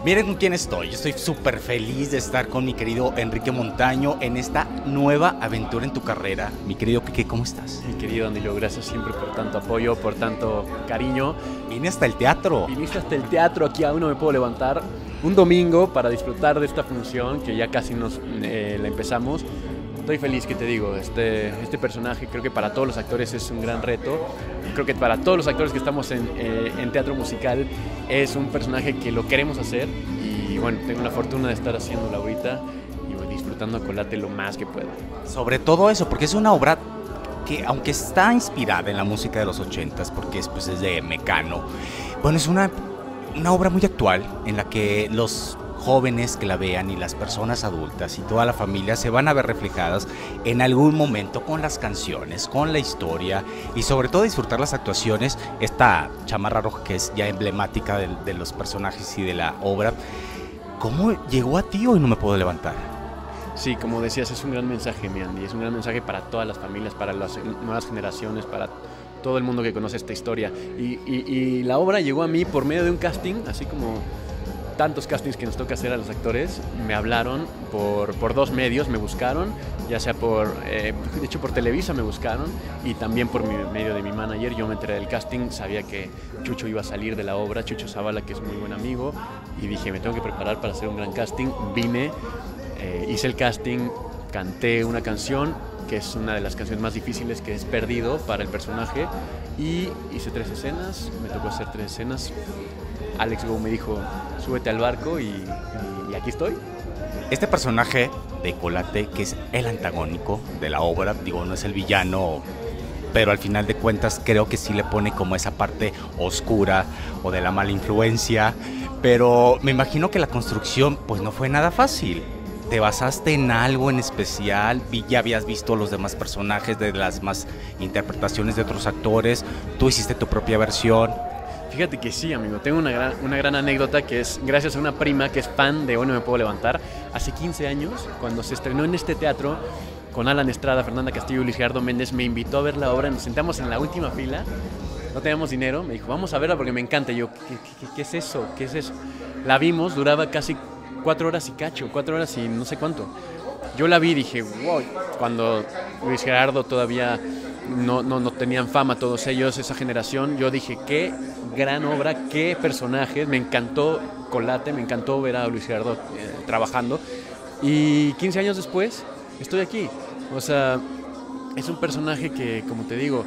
Miren con quién estoy. Yo estoy súper feliz de estar con mi querido Enrique Montaño en esta nueva aventura en tu carrera. Mi querido Quique, ¿cómo estás? Mi querido Anillo, gracias siempre por tanto apoyo, por tanto cariño. Vine hasta el teatro. Viniste hasta el teatro, aquí aún no me puedo levantar. Un domingo para disfrutar de esta función que ya casi la empezamos. Estoy feliz, que te digo, este personaje creo que para todos los actores es un gran reto. Creo que para todos los actores que estamos en teatro musical es un personaje que lo queremos hacer. Y bueno, tengo la fortuna de estar haciéndolo ahorita y voy disfrutando a Colate lo más que puedo. Sobre todo eso, porque es una obra que, aunque está inspirada en la música de los 80s, porque es de Mecano, bueno, es una obra muy actual en la que los jóvenes que la vean y las personas adultas y toda la familia se van a ver reflejadas en algún momento con las canciones, con la historia y sobre todo disfrutar las actuaciones. Esta chamarra roja que es ya emblemática de los personajes y de la obra. ¿Cómo llegó a ti Hoy no me puedo levantar? Sí, como decías, es un gran mensaje, mi Andy. Es un gran mensaje para todas las familias, para las nuevas generaciones, para todo el mundo que conoce esta historia. Y la obra llegó a mí por medio de un casting, así como tantos castings que nos toca hacer a los actores. Me hablaron por dos medios, me buscaron, ya sea de hecho por Televisa me buscaron y también por medio de mi manager. Yo me enteré del casting, sabía que Chucho iba a salir de la obra, Chucho Zavala, que es muy buen amigo, y dije, me tengo que preparar para hacer un gran casting. Vine, hice el casting, canté una canción que es una de las canciones más difíciles, que es Perdido, para el personaje, y hice 3 escenas, me tocó hacer 3 escenas. Alex Go me dijo, súbete al barco y aquí estoy. Este personaje de Colate, que es el antagónico de la obra, digo, no es el villano, pero al final de cuentas creo que sí le pone como esa parte oscura o de la mala influencia, pero me imagino que la construcción pues no fue nada fácil. ¿Te basaste en algo en especial? ¿Ya habías visto los demás personajes de las más interpretaciones de otros actores? ¿Tú hiciste tu propia versión? Fíjate que sí, amigo. Tengo una gran anécdota que es gracias a una prima que es fan de Hoy no me puedo levantar. Hace 15 años, cuando se estrenó en este teatro, con Alan Estrada, Fernanda Castillo y Luis Gerardo Méndez, me invitó a ver la obra. Nos sentamos en la última fila, no teníamos dinero. Me dijo, vamos a verla porque me encanta. Y yo, ¿qué es eso? ¿Qué es eso? La vimos, duraba casi 4 horas y cacho, 4 horas y no sé cuánto. Yo la vi y dije, wow, cuando Luis Gerardo todavía no tenían fama, todos ellos, esa generación, yo dije, qué gran obra, qué personajes, me encantó Colate, me encantó ver a Luis Gerardo trabajando, y 15 años después estoy aquí. O sea, es un personaje que, como te digo,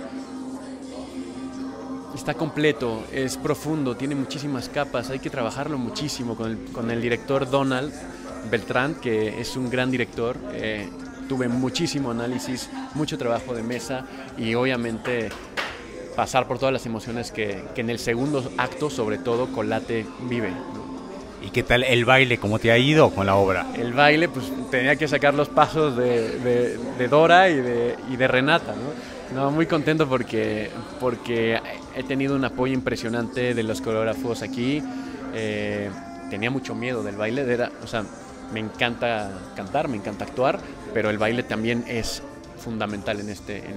está completo, es profundo, tiene muchísimas capas, hay que trabajarlo muchísimo con el director Donald Beltrán, que es un gran director. Tuve muchísimo análisis, mucho trabajo de mesa y obviamente pasar por todas las emociones que en el segundo acto, sobre todo, Colate vive. ¿Y qué tal el baile? ¿Cómo te ha ido con la obra? El baile, pues tenía que sacar los pasos de Dora y de Renata, ¿no? Muy contento porque he tenido un apoyo impresionante de los coreógrafos aquí. Tenía mucho miedo del baile, me encanta cantar, me encanta actuar, pero el baile también es fundamental en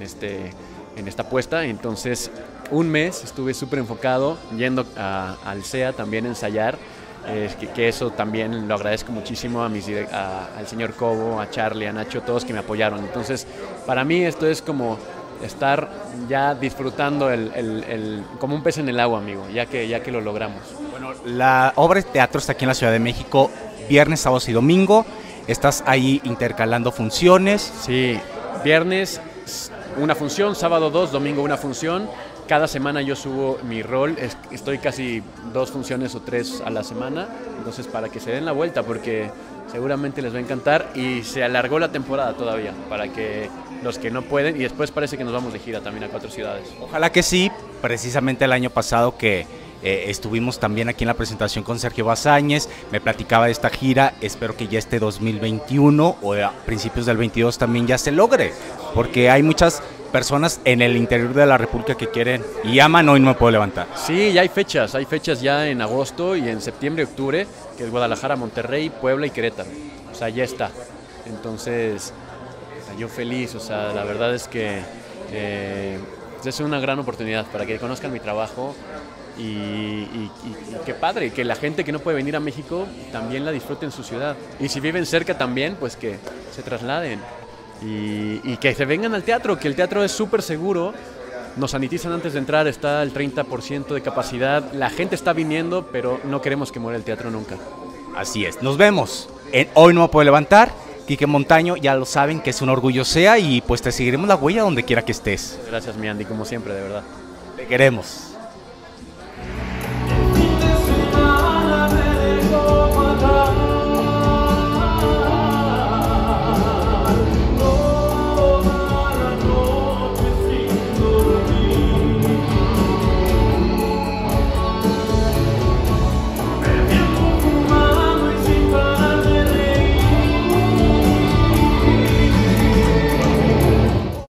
esta puesta. Entonces, un mes estuve súper enfocado, yendo al CEA también a ensayar, que eso también lo agradezco muchísimo al señor Cobo, a Charlie, a Nacho, todos que me apoyaron. Entonces, para mí esto es como estar ya disfrutando como un pez en el agua, amigo, ya que lo logramos. Bueno, la obra de teatro está aquí en la Ciudad de México, viernes, sábados y domingo. ¿Estás ahí intercalando funciones? Sí, viernes una función, sábado 2, domingo una función. Cada semana yo subo mi rol, estoy casi 2 funciones o 3 a la semana, entonces para que se den la vuelta, porque seguramente les va a encantar, y se alargó la temporada todavía, para que los que no pueden, y después parece que nos vamos de gira también a 4 ciudades. Ojalá que sí, precisamente el año pasado que estuvimos también aquí en la presentación con Sergio Bazáñez, me platicaba de esta gira. Espero que ya este 2021 o a principios del 22 también ya se logre, porque hay muchas personas en el interior de la República que quieren y aman Hoy no me puedo levantar. Sí, ya hay fechas ya en agosto y en septiembre, octubre, que es Guadalajara, Monterrey, Puebla y Querétaro. O sea, ya está. Entonces, yo feliz, la verdad es que es una gran oportunidad para que conozcan mi trabajo. y qué padre, que la gente que no puede venir a México también la disfrute en su ciudad. Y si viven cerca también, pues que se trasladen y que se vengan al teatro, que el teatro es súper seguro. Nos sanitizan antes de entrar, está el 30% de capacidad. La gente está viniendo, pero no queremos que muera el teatro nunca. Así es, nos vemos en Hoy No Me Puedo Levantar. Quique Montaño, ya lo saben, que es un orgullo sea, y pues te seguiremos la huella donde quiera que estés. Gracias, mi Andy, como siempre, de verdad. Te queremos.